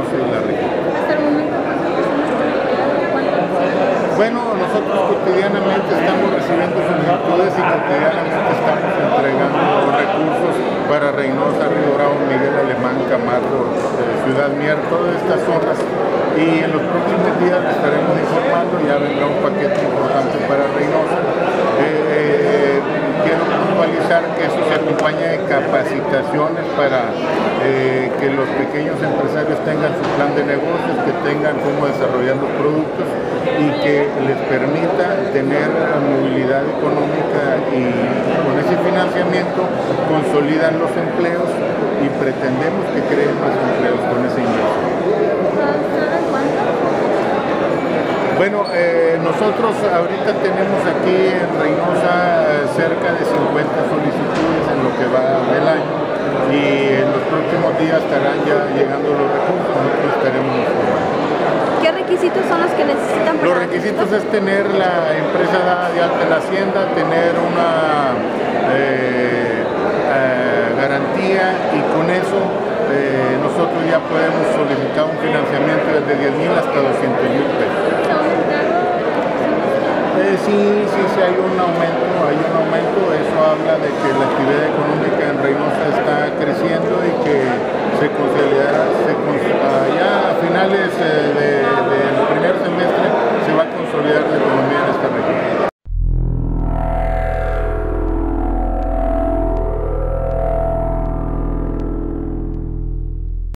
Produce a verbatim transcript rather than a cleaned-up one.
Reynosa y la región. Hasta el momento, ¿cuántas personas están empleadas? ¿Cuántas? Bueno, nosotros cotidianamente estamos recibiendo solicitudes y cotidianamente estamos entregando recursos para Reynosa, Río Bravo, Miguel Alemán, Camargo, eh, Ciudad Mier, todas estas zonas. Y en los próximos días les estaremos informando, ya vendrá un paquete importante para Reynosa. Eh, eh, quiero puntualizar que eso se acompaña de capacitaciones para eh, que los pequeños empresarios tengan su plan de negocios, que tengan cómo desarrollar los productos y que les permita tener movilidad económica, y con ese financiamiento consolidan los empleos y pretendemos que creen más empleos con esa inversión. ¿Saben cuánto? Bueno, eh, nosotros ahorita tenemos aquí en Reynosa eh, cerca de cincuenta solicitudes en lo que va del año, y en los próximos días estarán ya llegando los recursos, nosotros estaremos informando. ¿Qué requisitos son los que necesitan para Los requisitos es tener la empresa dada de alta en la hacienda, tener una eh, eh, garantía, y con eso eh, nosotros ya podemos solicitar un financiamiento desde diez mil hasta doscientos mil pesos. Eh, sí, sí, sí hay un aumento, hay un aumento, eso habla de que la actividad económica